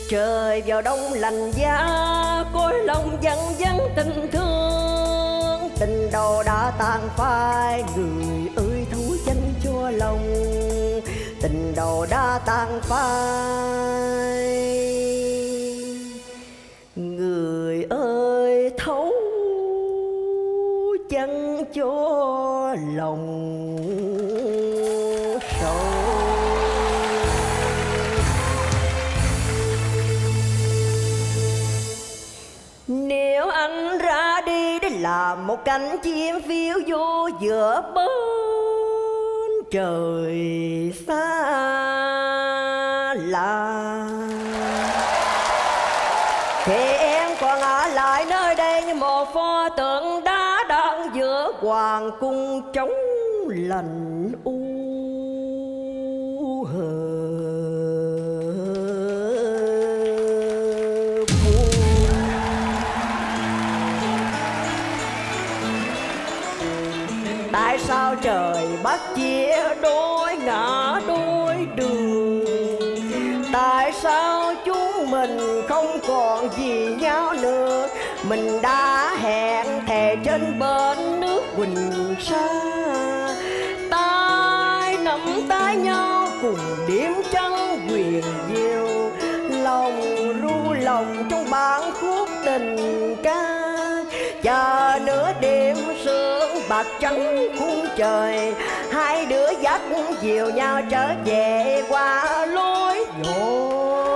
Trời vào đông lạnh giá, cõi lòng vắng vắng tình thương. Tình đầu đã tàn phai, người ơi thấu danh cho lòng. Tình đầu đã tàn phai, người ơi thấu chân cho lòng sầu. Nếu anh ra đi để làm một cánh chim phiêu vô giữa bến trời xa lạ, thì em còn ở lại nơi đây như một pho tượng đá đang giữa hoàng cung trống lạnh u hờ. Tại sao trời bắt chia đôi ngã đôi đường? Tại sao chúng mình không còn gì nhau nữa? Mình đã hẹn thề trên bên nước Quỳnh Sa, tay nắm tay nhau cùng điểm trăng quyền diệu, lòng ru lòng trong bản khúc tình ca. Chờ nửa đêm sương bạc trắng khung trời, hai đứa dắt dìu nhau trở về qua lối nhỏ.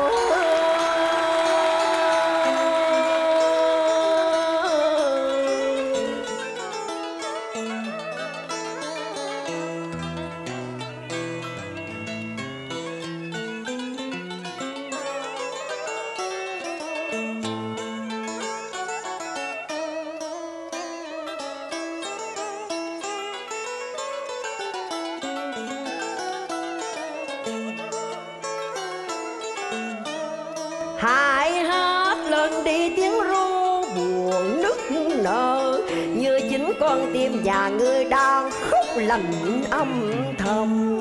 Hãy hát lên đi tiếng ru buồn nức nở, như chính con tim già người đang khóc lạnh âm thầm.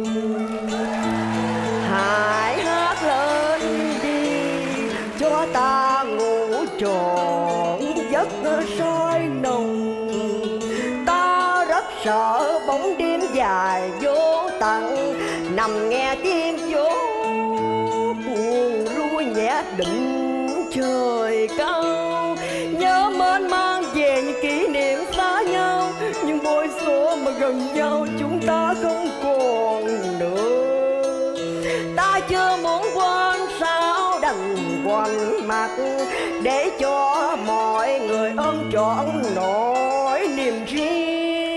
Hãy hát lên đi cho ta ngủ trọn giấc soi nồng. Ta rất sợ bóng đêm dài vô tận, nằm nghe tiếng gió nhẹ đỉnh trời cao. Nhớ mến mang về những kỷ niệm xa nhau, nhưng bối số mà gần nhau chúng ta không còn nữa. Ta chưa muốn quên sao đành quanh mặt, để cho mọi người ôm trọn nỗi niềm riêng.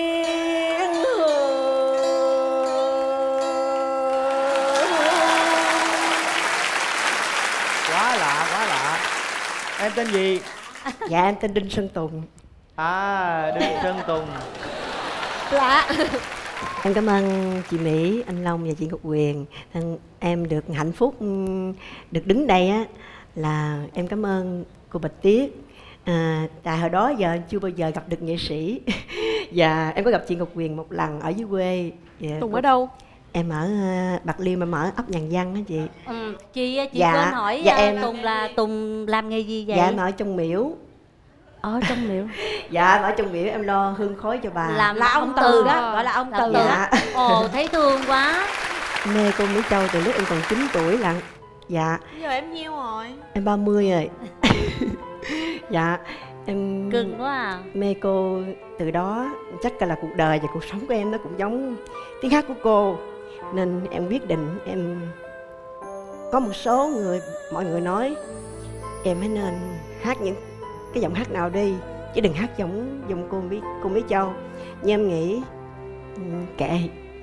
Quá lạ, quá lạ. Em tên gì? Dạ em tên Đinh Sơn Tùng. À, Đinh Sơn Tùng. Lạ. Em cảm ơn chị Mỹ, anh Long và chị Ngọc Huyền. Em được hạnh phúc được đứng đây á, là em cảm ơn cô Bạch Tuyết. Tại hồi đó giờ chưa bao giờ gặp được nghệ sĩ. Và em có gặp chị Ngọc Huyền một lần ở dưới quê. Tùng ở đâu? Em ở Bạc Liêu, em ở ấp Nhàn Văn á chị. Chị dạ, quên hỏi dạ, em... Tùng là Tùng làm nghề gì vậy? Dạ em ở trong miễu. Ở trong miễu. Dạ em ở trong miễu, em lo hương khói cho bà. Làm là ông Từ đó, gọi là ông Từ. Dạ. Ồ thấy thương quá. Mê cô Mỹ Châu từ lúc em còn 9 tuổi lận. Dạ. Giờ em nhiêu rồi? Em 30 rồi. Dạ em Cưng quá à. Mê cô từ đó, chắc là cuộc đời và cuộc sống của em nó cũng giống tiếng hát của cô, nên em quyết định em có một số mọi người nói em hãy nên hát những cái giọng hát nào đi, chứ đừng hát giống cô Mỹ Châu. Nhưng em nghĩ kệ.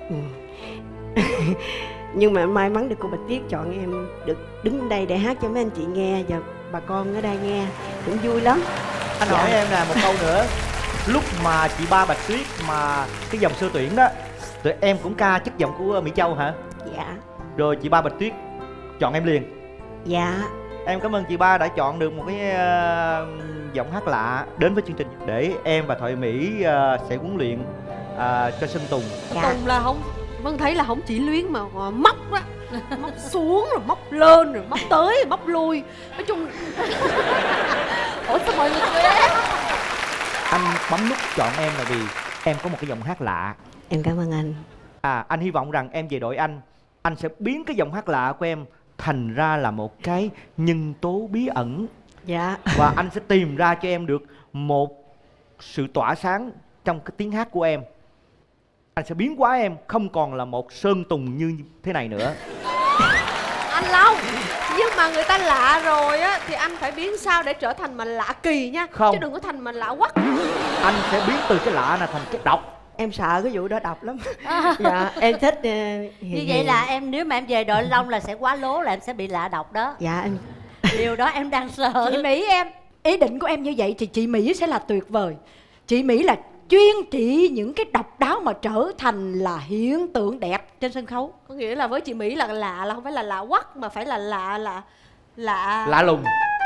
Nhưng mà may mắn được cô Bạch Tuyết chọn em được đứng đây để hát cho mấy anh chị nghe và bà con ở đây nghe cũng vui lắm. Anh hỏi em là một câu nữa. Lúc mà chị Ba Bạch Tuyết mà cái dòng sơ tuyển đó, tụi em cũng ca chất giọng của Mỹ Châu hả? Dạ. Rồi chị Ba Bạch Tuyết chọn em liền? Dạ. Em cảm ơn chị Ba đã chọn được một cái giọng hát lạ đến với chương trình, để em và Thoại Mỹ sẽ huấn luyện cho Sơn Tùng. Dạ. Tùng là không, Vân thấy là không chỉ luyến mà móc đó. Móc xuống rồi móc lên rồi móc tới rồi móc lui. Nói chung ủa sao mọi người ghét? Anh bấm nút chọn em là vì em có một cái giọng hát lạ. Em cảm ơn anh. Anh hy vọng rằng em về đội anh sẽ biến cái giọng hát lạ của em thành ra là một cái nhân tố bí ẩn. Dạ. Và anh sẽ tìm ra cho em được một sự tỏa sáng trong cái tiếng hát của em. Anh sẽ biến hóa em không còn là một Sơn Tùng như thế này nữa. Anh Long, nhưng mà người ta lạ rồi á thì anh phải biến sao để trở thành mình lạ kỳ nha. Không. Chứ đừng có thành mình lạ quắc. Anh sẽ biến từ cái lạ này thành cái độc. Em sợ cái vụ đó độc lắm. Dạ em thích Như vậy là em nếu mà em về đội Long là sẽ quá lố, là em sẽ bị lạ độc đó. Dạ em. Điều đó em đang sợ. Chị Mỹ em, ý định của em như vậy thì chị Mỹ sẽ là tuyệt vời. Chị Mỹ là chuyên trị những cái độc đáo mà trở thành là hiện tượng đẹp trên sân khấu. Có nghĩa là với chị Mỹ là lạ là không phải là lạ quắc mà phải là lạ lùng.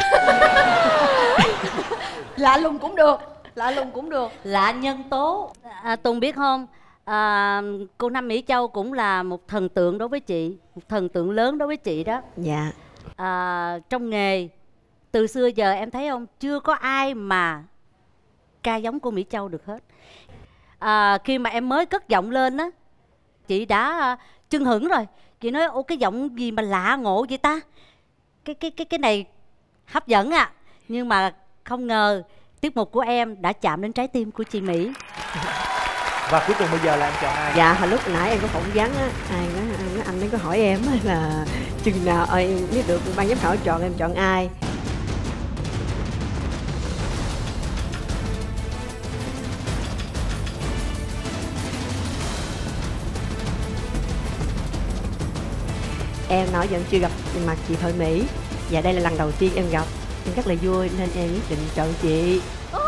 Lạ lùng cũng được. Lạ lùng cũng được. Lạ nhân tố. Tùng biết không, cô Nam Mỹ Châu cũng là một thần tượng đối với chị, một thần tượng lớn đối với chị đó. Dạ. Trong nghề từ xưa giờ em thấy không, chưa có ai mà ca giống cô Mỹ Châu được hết. Khi mà em mới cất giọng lên á, chị đã chưng hửng rồi. Chị nói ô cái giọng gì mà lạ ngộ vậy ta, cái này hấp dẫn à. Nhưng mà không ngờ tiết mục của em đã chạm đến trái tim của chị Mỹ. Và cuối cùng bây giờ là em chọn ai? Dạ hồi lúc nãy em có phỏng vấn á, anh ấy có hỏi em á là chừng nào em biết được ban giám khảo chọn em chọn ai. Em nói vẫn chưa gặp mặt chị Thoại Mỹ. Và đây là lần đầu tiên em gặp. Em rất là vui nên em quyết định chọn chị.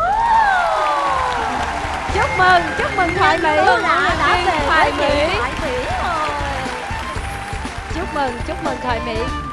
Chúc mừng Thoại Mỹ. Thoại Mỹ. Thoại Mỹ rồi. Chúc mừng Thoại Mỹ.